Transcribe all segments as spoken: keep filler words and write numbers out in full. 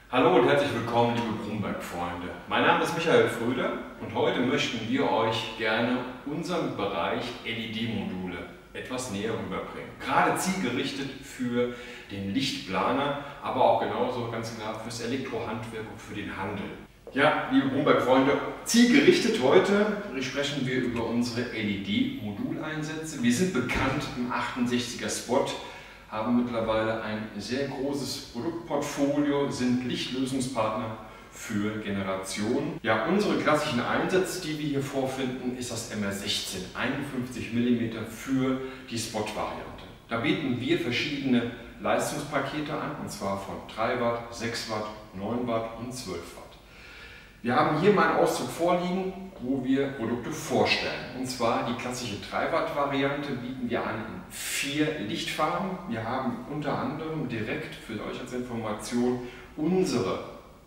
Hallo und herzlich willkommen, liebe Brumberg-Freunde. Mein Name ist Michael Fröder und heute möchten wir euch gerne unseren Bereich L E D-Module etwas näher rüberbringen. Gerade zielgerichtet für den Lichtplaner, aber auch genauso ganz klar fürs Elektrohandwerk und für den Handel. Ja, liebe Brumberg-Freunde, zielgerichtet heute sprechen wir über unsere L E D-Moduleinsätze. Wir sind bekannt im achtundsechziger Spot, haben mittlerweile ein sehr großes Produktportfolio, sind Lichtlösungspartner für Generationen. Ja, unsere klassischen Einsätze, die wir hier vorfinden, ist das M R sechzehn, einundfünfzig Millimeter für die Spot-Variante. Da bieten wir verschiedene Leistungspakete an, und zwar von drei Watt, sechs Watt, neun Watt und zwölf Watt. Wir haben hier mal einen Auszug vorliegen, wo wir Produkte vorstellen. Und zwar die klassische drei Watt Variante bieten wir an in vier Lichtfarben. Wir haben unter anderem direkt für euch als Information unsere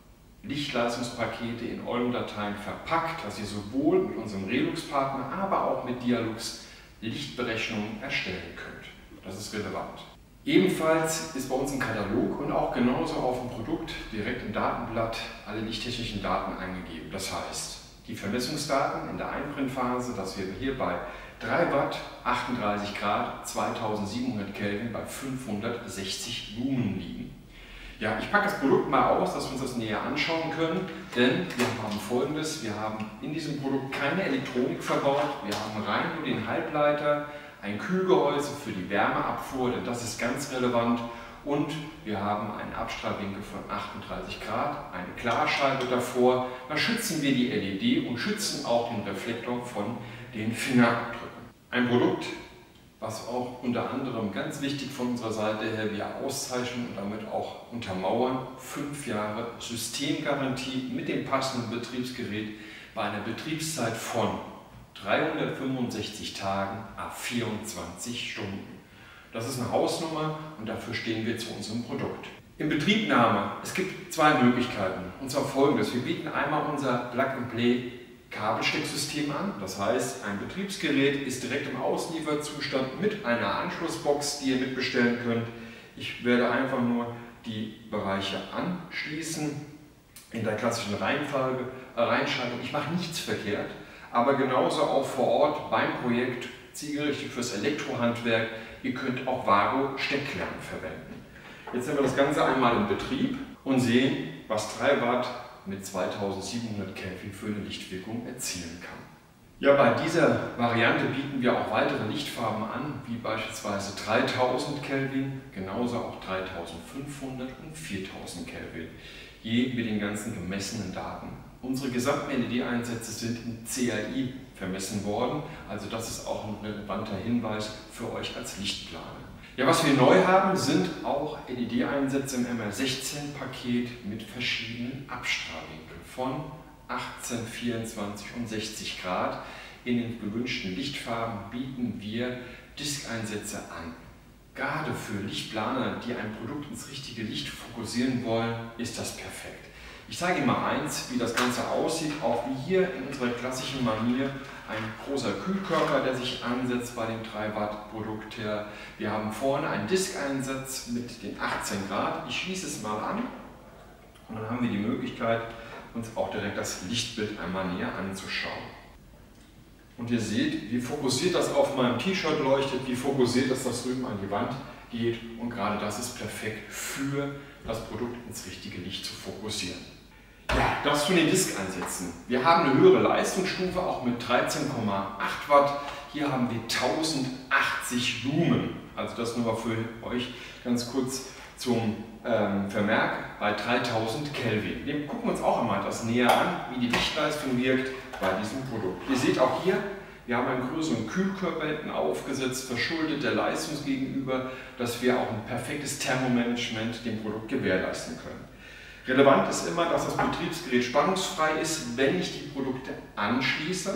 Lichtleistungspakete in Olm-Dateien verpackt, dass ihr sowohl mit unserem Relux-Partner, aber auch mit Dialux Lichtberechnungen erstellen könnt. Das ist relevant. Ebenfalls ist bei uns im Katalog und auch genauso auf dem Produkt direkt im Datenblatt alle lichttechnischen Daten eingegeben. Das heißt, die Vermessungsdaten in der Einprintphase, dass wir hier bei drei Watt, achtunddreißig Grad, zweitausendsiebenhundert Kelvin bei fünfhundertsechzig Lumen liegen. Ja, ich packe das Produkt mal aus, dass wir uns das näher anschauen können, denn wir haben Folgendes: Wir haben in diesem Produkt keine Elektronik verbaut, wir haben rein nur den Halbleiter, ein Kühlgehäuse für die Wärmeabfuhr, denn das ist ganz relevant, und wir haben einen Abstrahlwinkel von achtunddreißig Grad, eine Klarscheibe davor. Da schützen wir die L E D und schützen auch den Reflektor von den Fingerabdrücken. Ein Produkt, was auch unter anderem ganz wichtig von unserer Seite her wir auszeichnen und damit auch untermauern: fünf Jahre Systemgarantie mit dem passenden Betriebsgerät bei einer Betriebszeit von dreihundertfünfundsechzig Tagen à vierundzwanzig Stunden. Das ist eine Hausnummer und dafür stehen wir zu unserem Produkt. In Betriebnahme, es gibt zwei Möglichkeiten, und zwar folgendes: Wir bieten einmal unser Plug-and-Play Kabelstecksystem an. Das heißt, ein Betriebsgerät ist direkt im Auslieferzustand mit einer Anschlussbox, die ihr mitbestellen könnt. Ich werde einfach nur die Bereiche anschließen in der klassischen Reihenfolge, äh, Reihenschaltung. Ich mache nichts verkehrt, aber genauso auch vor Ort beim Projekt zielgerichtet fürs Elektrohandwerk. Ihr könnt auch Vago-Stecklernen verwenden. Jetzt haben wir das Ganze einmal in Betrieb und sehen, was drei Watt mit zweitausendsiebenhundert Kelvin für eine Lichtwirkung erzielen kann. Ja, bei dieser Variante bieten wir auch weitere Lichtfarben an, wie beispielsweise dreitausend Kelvin, genauso auch dreitausendfünfhundert und viertausend Kelvin, je mit den ganzen gemessenen Daten. Unsere gesamten L E D-Einsätze sind in C A I vermessen worden, also das ist auch ein relevanter Hinweis für euch als Lichtplaner. Ja, was wir neu haben, sind auch L E D-Einsätze im M R sechzehn Paket mit verschiedenen Abstrahlwinkeln von achtzehn, vierundzwanzig und sechzig Grad. In den gewünschten Lichtfarben bieten wir Disk-Einsätze an. Gerade für Lichtplaner, die ein Produkt ins richtige Licht fokussieren wollen, ist das perfekt. Ich zeige Ihnen mal eins, wie das Ganze aussieht, auch wie hier in unserer klassischen Manier ein großer Kühlkörper, der sich ansetzt bei dem drei Watt Produkt her. Wir haben vorne einen Disk-Einsatz mit den achtzehn Grad. Ich schließe es mal an und dann haben wir die Möglichkeit, uns auch direkt das Lichtbild einmal näher anzuschauen. Und ihr seht, wie fokussiert das auf meinem T-Shirt leuchtet, wie fokussiert das das drüben an die Wand geht, und gerade das ist perfekt für das Produkt ins richtige Licht zu fokussieren. Ja, das zu den Disk-Einsätzen. Wir haben eine höhere Leistungsstufe, auch mit dreizehn Komma acht Watt. Hier haben wir tausendachtzig Lumen. Also das nur mal für euch ganz kurz zum ähm, Vermerk bei dreitausend Kelvin. Wir gucken uns auch einmal das näher an, wie die Lichtleistung wirkt bei diesem Produkt. Ihr seht auch hier, wir haben einen größeren Kühlkörper hinten aufgesetzt, verschuldet der Leistung gegenüber, dass wir auch ein perfektes Thermomanagement dem Produkt gewährleisten können. Relevant ist immer, dass das Betriebsgerät spannungsfrei ist, wenn ich die Produkte anschließe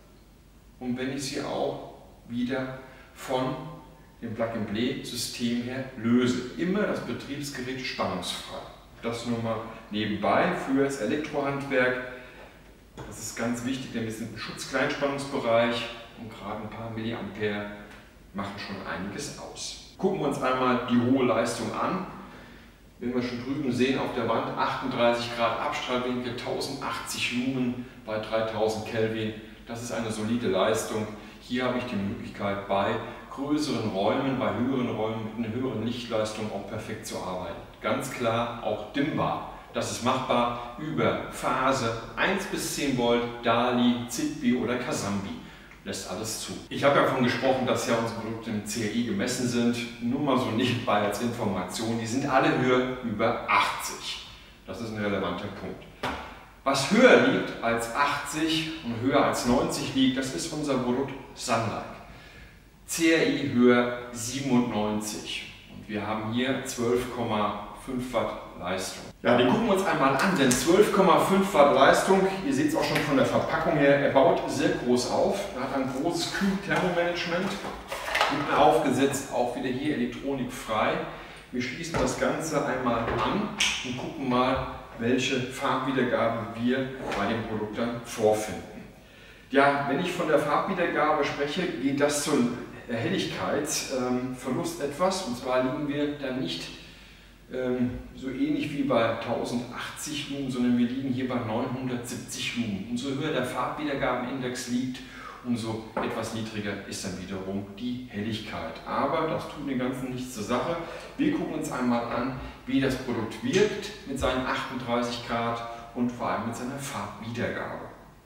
und wenn ich sie auch wieder von dem Plug-and-Play-System her löse. Immer das Betriebsgerät spannungsfrei. Das nur mal nebenbei für das Elektrohandwerk. Das ist ganz wichtig, denn wir sind im Schutz-Kleinspannungsbereich und gerade ein paar Milliampere machen schon einiges aus. Gucken wir uns einmal die hohe Leistung an. Wenn wir schon drüben sehen auf der Wand, achtunddreißig Grad Abstrahlwinkel, tausendachtzig Lumen bei dreitausend Kelvin, das ist eine solide Leistung. Hier habe ich die Möglichkeit, bei größeren Räumen, bei höheren Räumen mit einer höheren Lichtleistung auch perfekt zu arbeiten. Ganz klar auch dimmbar. Das ist machbar über Phase eins bis zehn Volt, Dali, Zigbee oder Casambi. Lässt alles zu. Ich habe ja davon gesprochen, dass ja unsere Produkte im C R I gemessen sind. Nur mal so nebenbei als Information, die sind alle höher über achtzig. Das ist ein relevanter Punkt. Was höher liegt als achtzig und höher als neunzig liegt, das ist unser Produkt Sunlight. C R I höher siebenundneunzig und wir haben hier zwölf Komma fünf Watt Leistung. Ja, den gucken wir uns einmal an, denn zwölf Komma fünf Watt Leistung, ihr seht es auch schon von der Verpackung her, er baut sehr groß auf. Er hat ein großes Kühl-Thermomanagement, hinten aufgesetzt, auch wieder hier elektronikfrei. Wir schließen das Ganze einmal an und gucken mal, welche Farbwiedergabe wir bei dem Produkt dann vorfinden. Ja, wenn ich von der Farbwiedergabe spreche, geht das zum Helligkeitsverlust etwas, und zwar liegen wir dann nicht ähm, so ähnlich wie bei tausendachtzig Lumen, sondern wir liegen hier bei neunhundertsiebzig Lumen. Umso höher der Farbwiedergabenindex liegt, umso etwas niedriger ist dann wiederum die Helligkeit. Aber das tut dem Ganzen nichts zur Sache. Wir gucken uns einmal an, wie das Produkt wirkt mit seinen achtunddreißig Grad und vor allem mit seiner Farbwiedergabe.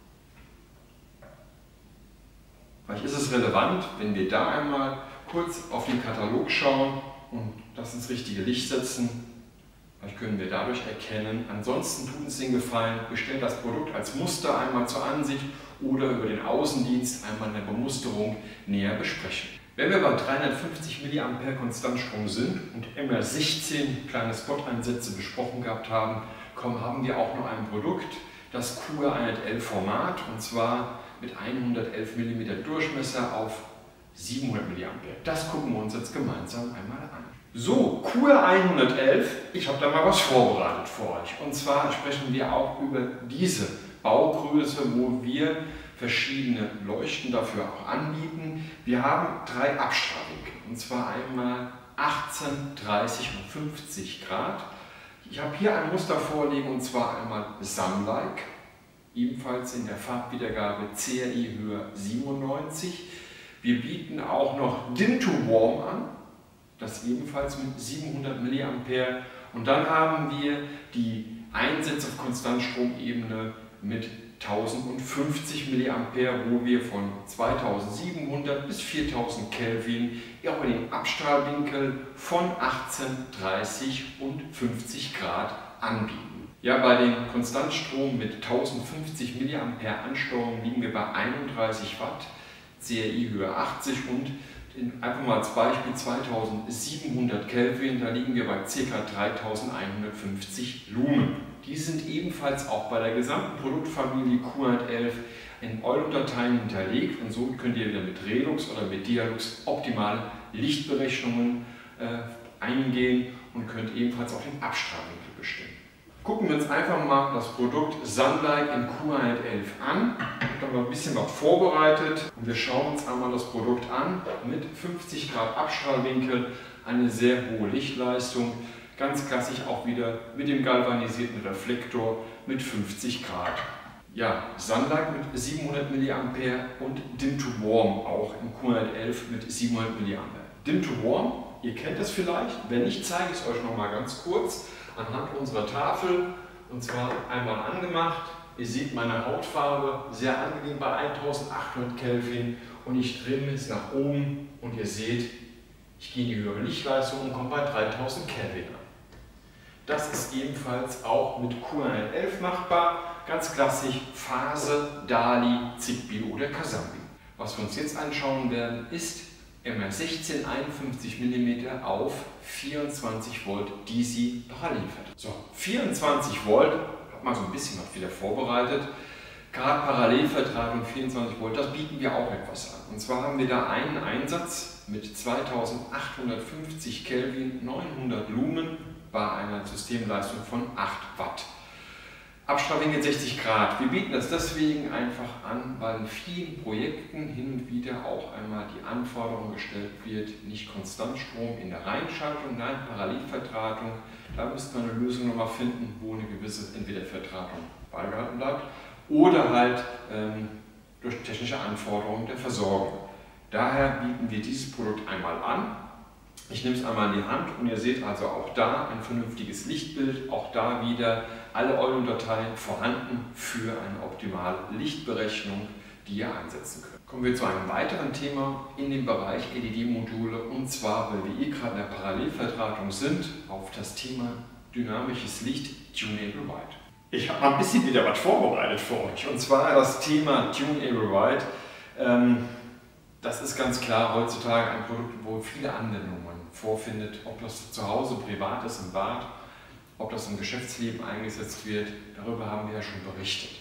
Vielleicht ist es relevant, wenn wir da einmal kurz auf den Katalog schauen und das ins richtige Licht setzen. Vielleicht können wir dadurch erkennen. Ansonsten tut uns den Gefallen, wir stellen das Produkt als Muster einmal zur Ansicht oder über den Außendienst einmal eine Bemusterung näher besprechen. Wenn wir bei dreihundertfünfzig Milliampere Konstantstrom sind und M R sechzehn kleine Spot-Einsätze besprochen gehabt haben, kommen, haben wir auch noch ein Produkt, das Q R hundertelf Format, und zwar mit hundertelf Millimeter Durchmesser auf siebenhundert Milliampere. Das gucken wir uns jetzt gemeinsam einmal an. So, Q R hundertelf, ich habe da mal was vorbereitet für euch. Und zwar sprechen wir auch über diese Baugröße, wo wir verschiedene Leuchten dafür auch anbieten. Wir haben drei Abstrahlwinkel, und zwar einmal achtzehn, dreißig und fünfzig Grad. Ich habe hier ein Muster vorliegen, und zwar einmal Sunlight, ebenfalls in der Farbwiedergabe C R I höher siebenundneunzig. Wir bieten auch noch Dim to Warm an, das ebenfalls mit siebenhundert Milliampere. Und dann haben wir die Einsätze auf Konstantstromebene mit tausendfünfzig Milliampere, wo wir von zweitausendsiebenhundert bis viertausend Kelvin auch in den Abstrahlwinkel von achtzehn, dreißig und fünfzig Grad anbieten. Ja, bei dem Konstantstrom mit tausendfünfzig Milliampere Ansteuerung liegen wir bei einunddreißig Watt, C R I höher achtzig und in, einfach mal als Beispiel zweitausendsiebenhundert Kelvin, da liegen wir bei ca. dreitausendeinhundertfünfzig Lumen. Die sind ebenfalls auch bei der gesamten Produktfamilie Q R hundertelf in Euro-Dateien hinterlegt, und so könnt ihr wieder mit Relux oder mit Dialux optimale Lichtberechnungen äh, eingehen und könnt ebenfalls auch den Abstrahlwinkel bestimmen. Gucken wir uns einfach mal das Produkt Sunlight in Q R hundertelf an. Ich habe noch ein bisschen was vorbereitet und wir schauen uns einmal das Produkt an mit fünfzig Grad Abstrahlwinkel, eine sehr hohe Lichtleistung. Ganz klassisch auch wieder mit dem galvanisierten Reflektor mit fünfzig Grad. Ja, Sunlight mit siebenhundert Milliampere und Dim to Warm auch im Q R hundertelf mit siebenhundert Milliampere. Dim to Warm, ihr kennt das vielleicht, wenn nicht, zeige ich es euch noch mal ganz kurz anhand unserer Tafel, und zwar einmal angemacht. Ihr seht meine Hautfarbe, sehr angenehm bei eintausendachthundert Kelvin, und ich trimme es nach oben und ihr seht, ich gehe in die höhere Lichtleistung und komme bei dreitausend Kelvin an. Das ist ebenfalls auch mit Q R hundertelf machbar, ganz klassisch Phase, Dali, Zigbee oder Casambi. Was wir uns jetzt anschauen werden, ist M R sechzehn einundfünfzig Millimeter auf vierundzwanzig Volt D C Parallelverdraht. So, vierundzwanzig Volt, hat man so ein bisschen was wieder vorbereitet. Gerade Parallelverdrahtung vierundzwanzig Volt, das bieten wir auch etwas an. Und zwar haben wir da einen Einsatz mit zweitausendachthundertfünfzig Kelvin, neunhundert Lumen bei einer Systemleistung von acht Watt. Abstrahlwinkel sechzig Grad. Wir bieten das deswegen einfach an, weil in vielen Projekten hin und wieder auch einmal die Anforderung gestellt wird, nicht Konstantstrom in der Reinschaltung, nein, Parallelverdrahtung. Da müsste man eine Lösung nochmal finden, wo eine gewisse entweder Vertratung beibehalten bleibt oder halt ähm, durch technische Anforderungen der Versorgung. Daher bieten wir dieses Produkt einmal an. Ich nehme es einmal in die Hand und ihr seht also auch da ein vernünftiges Lichtbild, auch da wieder alle Eulen-Dateien vorhanden für eine optimale Lichtberechnung, die ihr einsetzen könnt. Kommen wir zu einem weiteren Thema in dem Bereich L E D-Module, und zwar, weil wir eh gerade in der Parallelverdrahtung sind, auf das Thema dynamisches Licht Tunable White. Ich habe mal ein bisschen wieder was vorbereitet für euch, und zwar das Thema Tunable White. Ähm, das ist ganz klar heutzutage ein Produkt, wo viele Anwendungen man vorfindet, ob das zu Hause privat ist, im Bad, ob das im Geschäftsleben eingesetzt wird, darüber haben wir ja schon berichtet.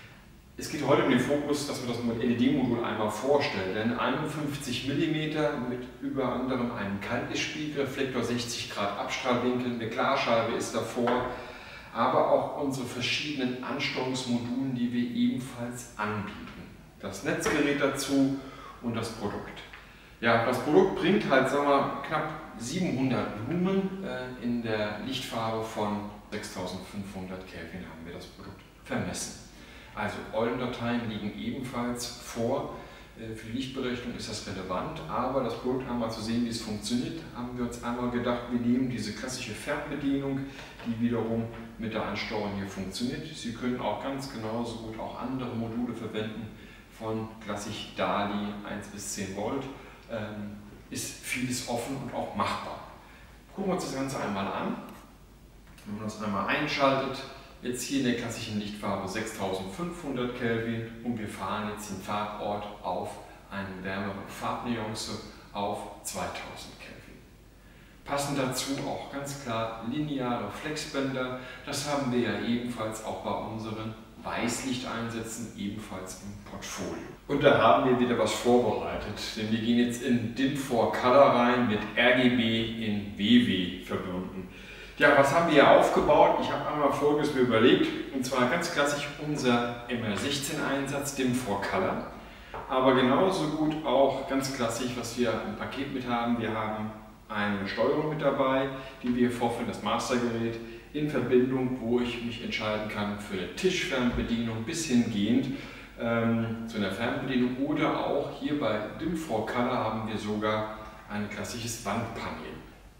Es geht heute um den Fokus, dass wir das L E D-Modul einmal vorstellen, denn einundfünfzig Millimeter mit über anderem einem Kaltlichtspiegelreflektor, sechzig Grad Abstrahlwinkel, eine Klarscheibe ist davor, aber auch unsere verschiedenen Ansteuerungsmodule, die wir ebenfalls anbieten. Das Netzgerät dazu und das Produkt. Ja, das Produkt bringt halt, sagen wir, knapp siebenhundert Lumen äh, in der Lichtfarbe von sechstausendfünfhundert Kelvin haben wir das Produkt vermessen. Also Eulen-Dateien liegen ebenfalls vor. Für die Lichtberechnung ist das relevant, aber das Produkt einmal zu sehen, wie es funktioniert, haben wir uns einmal gedacht, wir nehmen diese klassische Fernbedienung, die wiederum mit der Ansteuerung hier funktioniert. Sie können auch ganz genauso gut auch andere Module verwenden, von klassisch DALI eins bis zehn Volt. Ähm, ist vieles offen und auch machbar. Gucken wir uns das Ganze einmal an. Wenn man das einmal einschaltet, jetzt hier in der klassischen Lichtfarbe sechstausendfünfhundert Kelvin, und wir fahren jetzt den Farbort auf eine wärmere Farbnuance auf zweitausend Kelvin. Passend dazu auch ganz klar lineare Flexbänder. Das haben wir ja ebenfalls auch bei unseren Weißlichteinsätzen ebenfalls im Portfolio. Und da haben wir wieder was vorbereitet, denn wir gehen jetzt in Dim for Color rein mit R G B in W W verbunden. Ja, was haben wir hier aufgebaut? Ich habe einmal Folgendes mir überlegt, und zwar ganz klassisch unser M R sechzehn Einsatz Dim for Color, aber genauso gut auch ganz klassisch, was wir im Paket mit haben. Wir haben eine Steuerung mit dabei, die wir vorführen, das Mastergerät, in Verbindung, wo ich mich entscheiden kann für eine Tischfernbedienung bis hingehend ähm, zu einer Fernbedienung, oder auch hier bei Dim for Color haben wir sogar ein klassisches Wandpanel.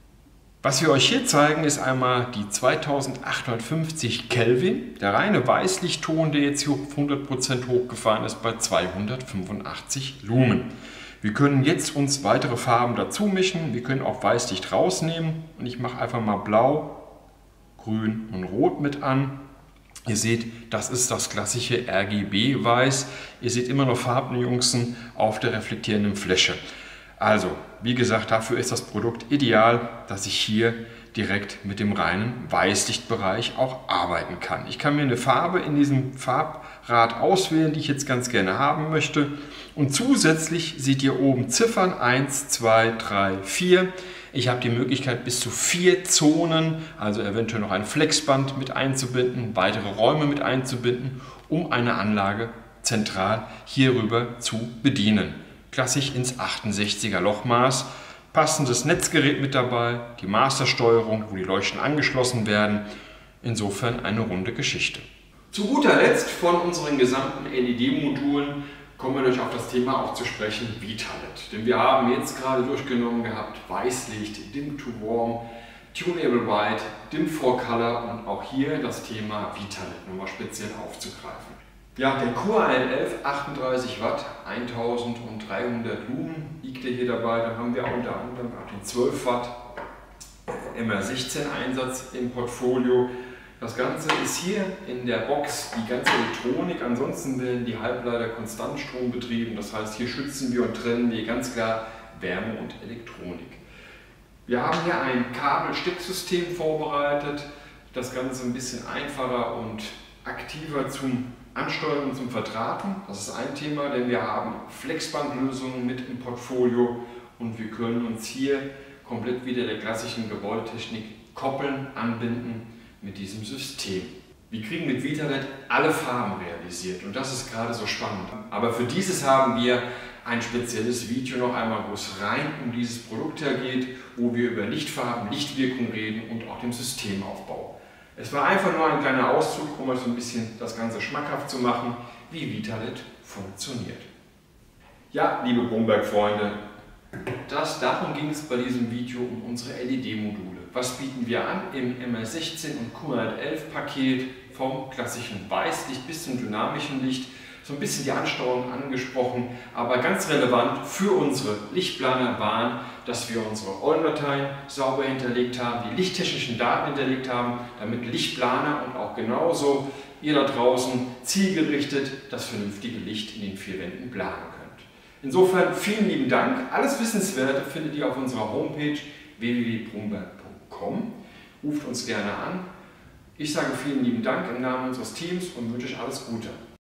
Was wir euch hier zeigen, ist einmal die zweitausendachthundertfünfzig Kelvin, der reine Weißlichtton, der jetzt hier auf hundert Prozent hochgefahren ist bei zweihundertfünfundachtzig Lumen. Wir können jetzt uns weitere Farben dazu mischen, wir können auch Weißlicht rausnehmen, und ich mache einfach mal Blau, Grün und Rot mit an. Ihr seht, das ist das klassische R G B-Weiß. Ihr seht immer noch Farbnuancen auf der reflektierenden Fläche. Also, wie gesagt, dafür ist das Produkt ideal, dass ich hier direkt mit dem reinen Weißlichtbereich auch arbeiten kann. Ich kann mir eine Farbe in diesem Farbrad auswählen, die ich jetzt ganz gerne haben möchte. Und zusätzlich seht ihr oben Ziffern eins, zwei, drei, vier. Ich habe die Möglichkeit, bis zu vier Zonen, also eventuell noch ein Flexband mit einzubinden, weitere Räume mit einzubinden, um eine Anlage zentral hierüber zu bedienen. Klassisch ins achtundsechziger Lochmaß, passendes Netzgerät mit dabei, die Mastersteuerung, wo die Leuchten angeschlossen werden. Insofern eine runde Geschichte. Zu guter Letzt von unseren gesamten L E D-Modulen kommen wir durch auf das Thema auch zu sprechen, Vitalet. Denn wir haben jetzt gerade durchgenommen gehabt Weißlicht, Dim to Warm, Tunable White, Dim for Color und auch hier das Thema Vitalet nochmal speziell aufzugreifen. Ja, der Q A L elf, achtunddreißig Watt, eintausenddreihundert Lumen liegt hier dabei. Dann haben wir unter anderem auch den zwölf Watt M R sechzehn Einsatz im Portfolio. Das Ganze ist hier in der Box die ganze Elektronik, ansonsten werden die Halbleiter Konstantstrom betrieben. Das heißt, hier schützen wir und trennen wir ganz klar Wärme und Elektronik. Wir haben hier ein Kabelstecksystem vorbereitet, das Ganze ein bisschen einfacher und aktiver zum Ansteuern und zum Verdrahten. Das ist ein Thema, denn wir haben Flexbandlösungen mit im Portfolio und wir können uns hier komplett wieder der klassischen Gebäudetechnik koppeln, anbinden mit diesem System. Wir kriegen mit Vitalet alle Farben realisiert und das ist gerade so spannend. Aber für dieses haben wir ein spezielles Video noch einmal, wo es rein um dieses Produkt geht, wo wir über Lichtfarben, Lichtwirkung reden und auch den Systemaufbau. Es war einfach nur ein kleiner Auszug, um euch so ein bisschen das Ganze schmackhaft zu machen, wie Vitalet funktioniert. Ja, liebe Bromberg-Freunde, das, darum ging es bei diesem Video um unsere L E D-Module. Was bieten wir an im M R sechzehn und Q hundertelf Paket, vom klassischen Weißlicht bis zum dynamischen Licht? So ein bisschen die Ansteuerung angesprochen, aber ganz relevant für unsere Lichtplaner waren, dass wir unsere O R M-Dateien sauber hinterlegt haben, die lichttechnischen Daten hinterlegt haben, damit Lichtplaner und auch genauso ihr da draußen zielgerichtet das vernünftige Licht in den vier Wänden planen könnt. Insofern vielen lieben Dank. Alles Wissenswerte findet ihr auf unserer Homepage w w w punkt bromberg punkt com. Ruft uns gerne an. Ich sage vielen lieben Dank im Namen unseres Teams und wünsche euch alles Gute.